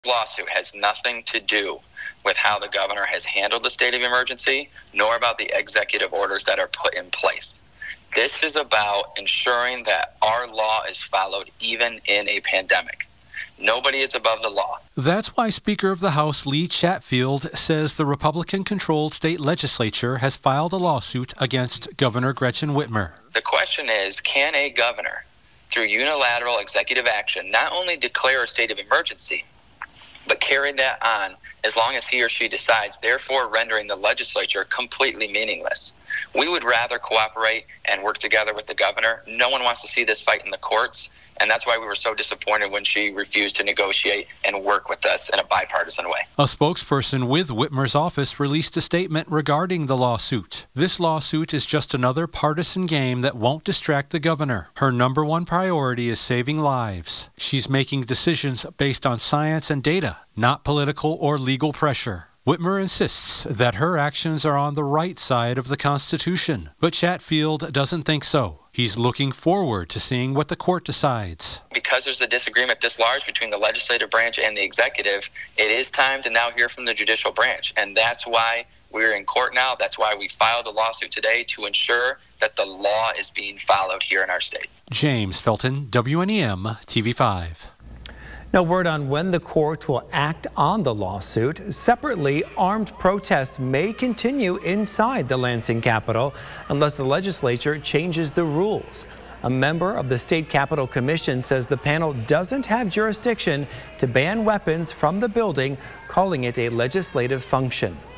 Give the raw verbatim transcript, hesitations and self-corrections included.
lawsuit has nothing to do with how the governor has handled the state of emergency, nor about the executive orders that are put in place. This is about ensuring that our law is followed even in a pandemic. Nobody is above the law. That's why Speaker of the House Lee Chatfield says the Republican-controlled state legislature has filed a lawsuit against Governor Gretchen Whitmer. The question is, can a governor, through unilateral executive action, not only declare a state of emergency, but carry that on as long as he or she decides, therefore rendering the legislature completely meaningless? We would rather cooperate and work together with the governor. No one wants to see this fight in the courts, and that's why we were so disappointed when she refused to negotiate and work with us in a bipartisan way. A spokesperson with Whitmer's office released a statement regarding the lawsuit. This lawsuit is just another partisan game that won't distract the governor. Her number one priority is saving lives. She's making decisions based on science and data, not political or legal pressure. Whitmer insists that her actions are on the right side of the Constitution, but Chatfield doesn't think so. He's looking forward to seeing what the court decides. Because there's a disagreement this large between the legislative branch and the executive, it is time to now hear from the judicial branch. And that's why we're in court now. That's why we filed a lawsuit today to ensure that the law is being followed here in our state. James Felton, W N E M T V five. No word on when the court will act on the lawsuit. Separately, armed protests may continue inside the Lansing Capitol unless the legislature changes the rules. A member of the State Capitol Commission says the panel doesn't have jurisdiction to ban weapons from the building, calling it a legislative function.